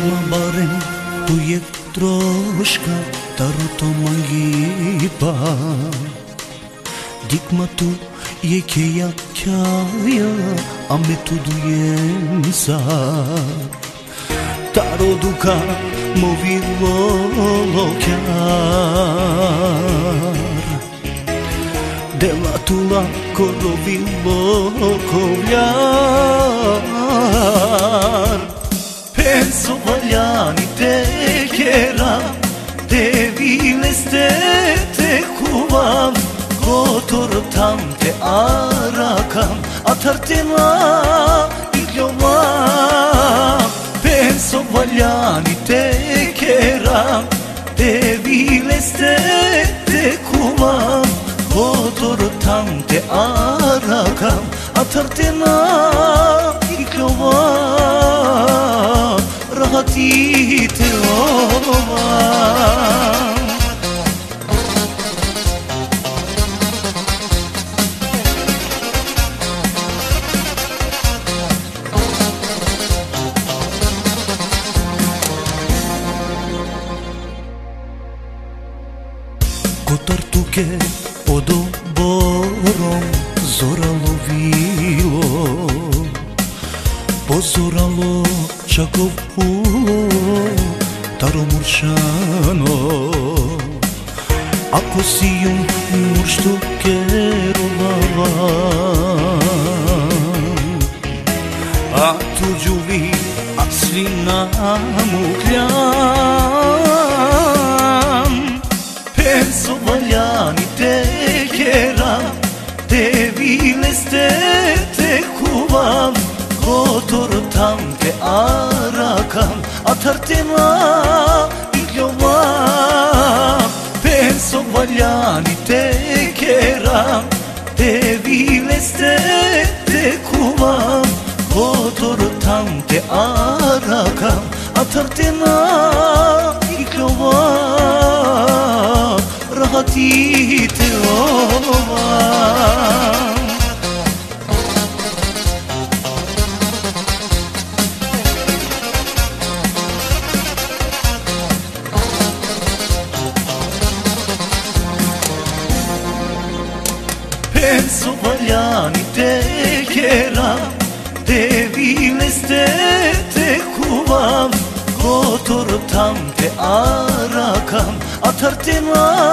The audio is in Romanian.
Ама барем тује трошка, тарото мангипа. Дикмату je keja kjaja, a me tu dujem sad. Taro duka mo vilo kjar, dela tula koro vilo kovljar. Penso valjani te kera, te vileste te kuvam, Kotor tam te arakam, atartena igljovam. Penso valjani te keram, te vileste te kuvam, Kotor tam te arakam, atartena igljovam. Rahati te ovam. Kotartuke pod oborom zoralo vilo, pozoralo čakov ulo, taro muršano. Ako si jum muršto kerovan, a tuđu vi asli namukljam. Penso valjani te keram, te vileste te kuvam, Kotor tam te arakam, atartena igljovam. Penso valjani te keram, te vileste te kuvam, Kotor tam te arakam, atartena igljovam. Rahati te ovam. Penso valjani te keram, te vileste te kuvam, Kotor tam te arakam, atartena